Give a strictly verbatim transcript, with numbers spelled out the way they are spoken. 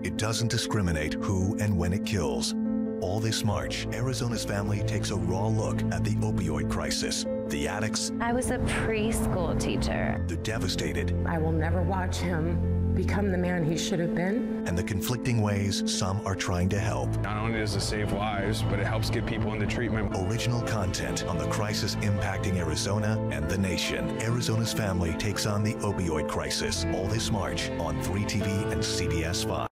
It doesn't discriminate who and when it kills. All this March, Arizona's family takes a raw look at the opioid crisis. The addicts. I was a preschool teacher. The devastated. I will never watch him become the man he should have been. And the conflicting ways some are trying to help. Not only does it save lives, but it helps get people into treatment. Original content on the crisis impacting Arizona and the nation. Arizona's family takes on the opioid crisis. All this March on three T V and C B S five.